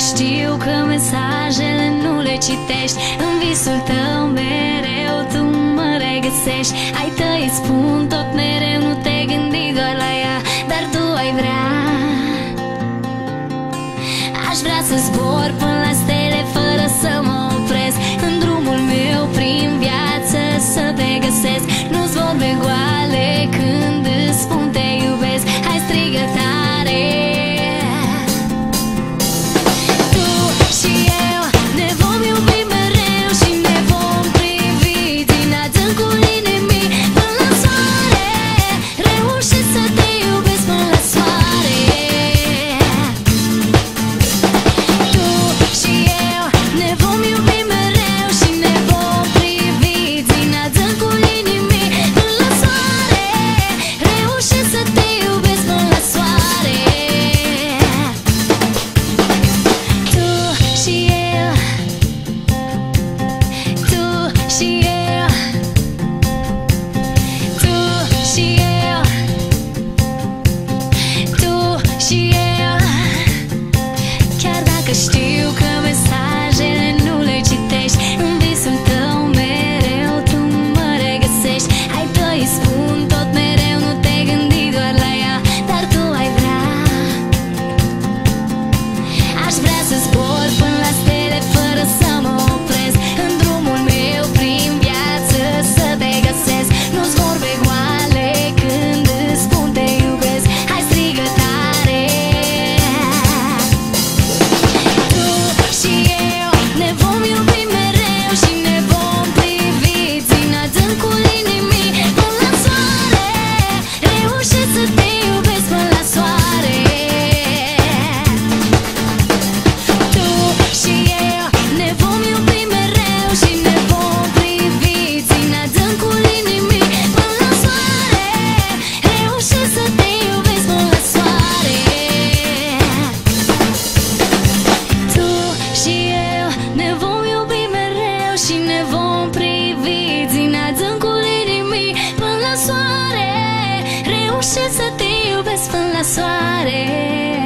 știu că mesajele nu le citești, în visul tău mereu tu mă regăsești. Ai tăi îți spun tot mereu, nu te gândi doar la ea, dar tu ai vrea. Aș vrea să zbor până la stele fără să mă opresc, în drumul meu prin viață să te găsesc. Nu-ți vorbe goale când îți spun te iubesc, hai strigă tare. Tu și eu ne vom iubi mereu și ne vom privi din adâncul inimii până la soare. Reușesc să te iubesc până la soare. Tu și eu ne vom iubi mereu și ne vom privi din adâncul inimii până la soare. Reușesc să te iubesc până la soare. Tu și eu, tu și eu, tu și eu, tu și eu. Chiar dacă știu că mesajele nu le citești, în visul tău mereu tu mă regăsești. Ai tăi îți spun tot mereu, nu te gândi doar la ea, dar tu ai vrea. Aș vrea să zbor până la stele fără să mă opresc, în drumul meu prin viață să te găsesc. Nu-ți vorbe goale când îți spun te iubesc, hai strigă tare. Tu și eu ne vom iubi mereu și ne vom privi din adâncul inimii până la soare. Reușesc să te iubesc până la soare. Tu și eu ne vom iubi mereu și ne vom privi din adâncul inimii până la soare. Reușesc să te iubesc până la soare. Tu și eu ne vom iubi mereu și ne vom privi din adâncul inimii până la soare. Reușesc să te iubesc până la soare.